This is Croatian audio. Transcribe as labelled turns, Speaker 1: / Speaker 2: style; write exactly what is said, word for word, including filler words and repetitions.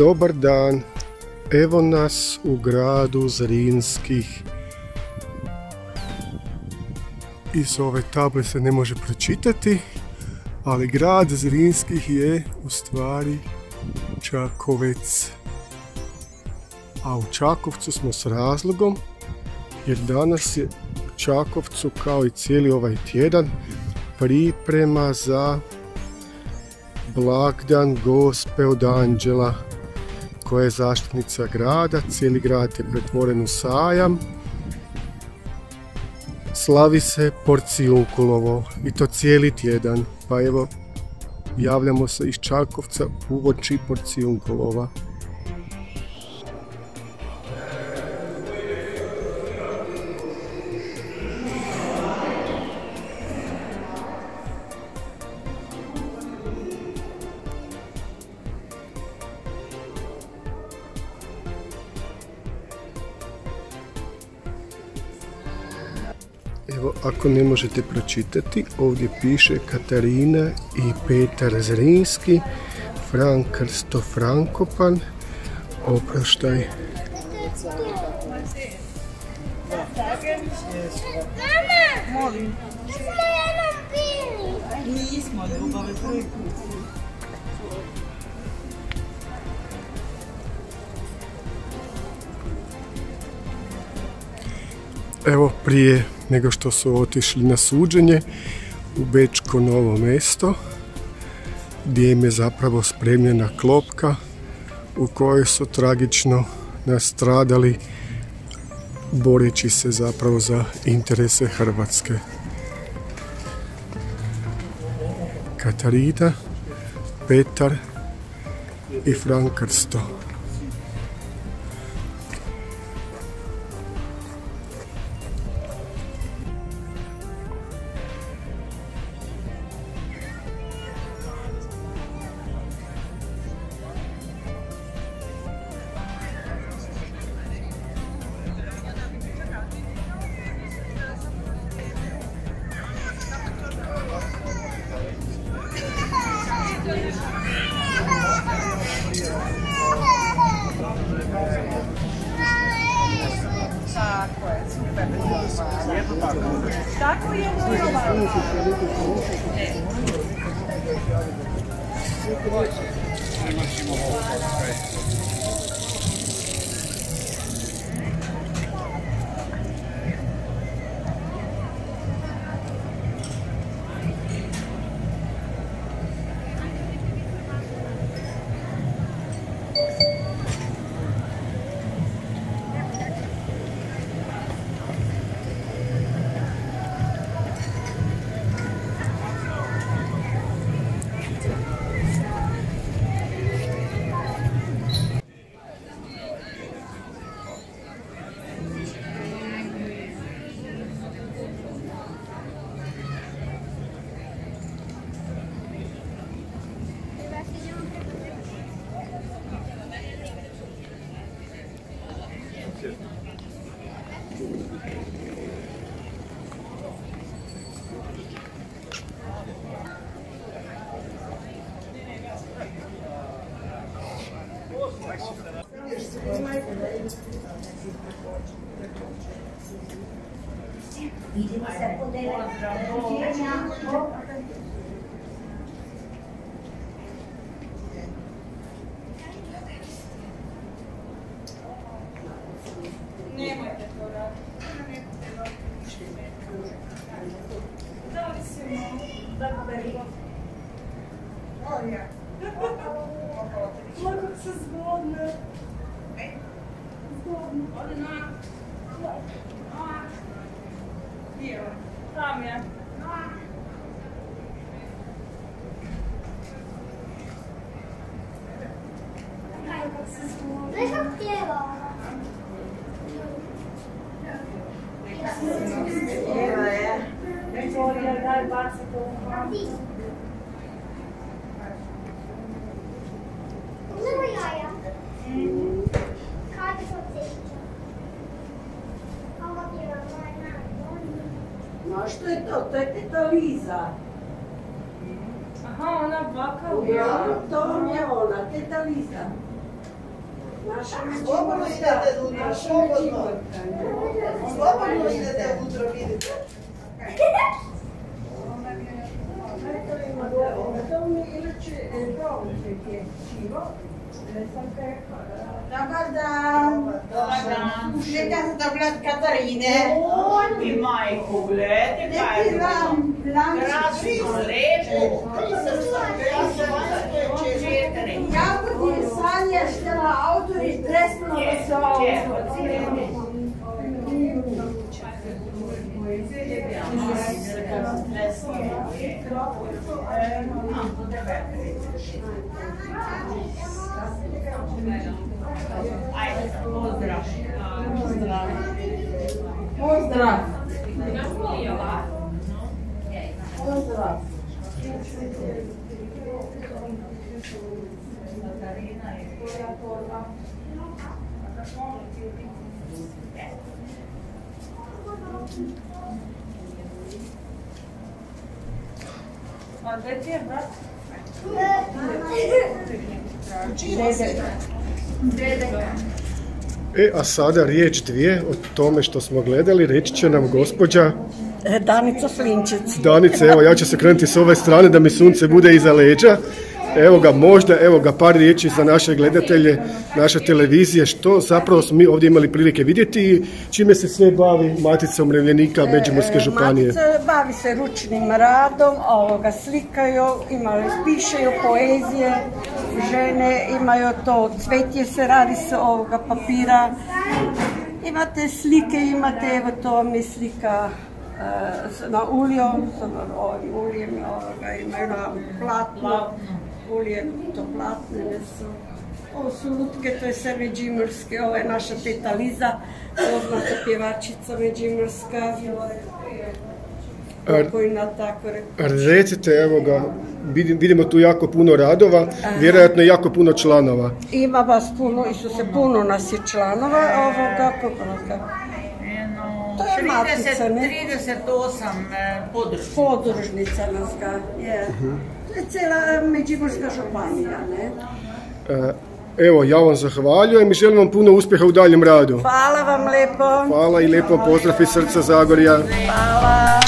Speaker 1: Dobar dan, evo nas u gradu Zrinskih. Iz ove table se ne može pročitati, ali grad Zrinskih je u stvari Čakovec. A u Čakovcu smo s razlogom, jer danas je u Čakovcu, kao i cijeli ovaj tjedan, priprema za blagdan Gospe od Anđela, koja je zaštitnica grada. Cijeli grad je pretvoren u sajam. Slavi se Porcijunkulovo i to cijeli tjedan. Pa evo, javljamo se iz Čakovca uoči Porcijunkulova. Evo, ako ne možete pročitati, ovdje piše Katarina i Petar Zrinski, Fran Krsto Frankopan, oproštaj.
Speaker 2: Mama! Molim. Nismo jednom pili. Nismo, ljubave, prvi put.
Speaker 1: Evo, prije nego što su otišli na suđenje u Bečko Novo Mesto, gdje im je zapravo spremljena klopka u kojoj su tragično nastradali boreći se zapravo za interese Hrvatske. Katarina, Petar i Fran Krsto.
Speaker 2: Tako je, super. Tako je, normalno.
Speaker 3: Vidimo se po devet.
Speaker 2: Nemojte to raditi. Da li se imamo? Da berimo. Lako se zgodno. Zgodno. Ode na. Gdje je? Tam je. Lako se zgodno.
Speaker 3: Znaš kako pjeva?
Speaker 2: Pjeva je. Viktorija, daj baci to u hlavu.
Speaker 3: Uzmemo jaja. Kada se odsjeća? Ovo pjeva moja nama.
Speaker 4: No što je to? To je teta Liza.
Speaker 2: Aha, ona baka u
Speaker 4: Ja, to je ona, teta Liza. Slobodno idete ujutro, slobodno. Slobodno idete ujutro, vidite.
Speaker 2: Dobar dan. Dobar dan. Željela sam da gled Katarine.
Speaker 5: I majku, gledajte kaj je bilo. Krasno, lepo.
Speaker 4: Jagodi Sanja štela autori Dresdenova se auto.
Speaker 5: Ajde, pozdrav.
Speaker 4: Pozdrav. Pozdrav. Pozdrav.
Speaker 2: A gdje ti je brat?
Speaker 1: E, a sada riječ dvije o tome što smo gledali, reći će nam gospođa
Speaker 4: Danica Slinčić.
Speaker 1: Danica. Evo, ja ću se krenuti s ove strane da mi sunce bude iza leđa. Evo ga, možda, evo ga, par riječi za naše gledatelje, naše televizije, što zapravo smo mi ovdje imali prilike vidjeti i čime se sve bavi Matica umirovljenika Međimurske županije.
Speaker 4: Matica bavi se ručnim radom, ovoga slikaju, imaju, pišeju poezije, žene imaju to, cvetje se radi s ovoga papira, imate slike, imate, evo to vam je slika na ulju, ovim uljem, ovoga, imaju na platno, ulje, to platnene su. Ovo su lutke, to je sve međimurske, ovo je naša teta Liza, poznata pjevačica međimurska. Pokojna, tako rekao.
Speaker 1: Recite, evo ga, vidimo tu jako puno radova, vjerojatno jako puno članova.
Speaker 4: Ima vas puno, Isuse, puno nas je članova ovoga, kako to je Matica, ne?
Speaker 5: trideset osam podružnica.
Speaker 4: Podružnica nas ga, je. To je cijela Međimurska županija, ne?
Speaker 1: Evo, ja vam zahvaljujem i želim vam puno uspjeha u daljem radu.
Speaker 4: Hvala vam lijepo.
Speaker 1: Hvala i lijepom pozdrav iz srca Zagorja.
Speaker 4: Hvala.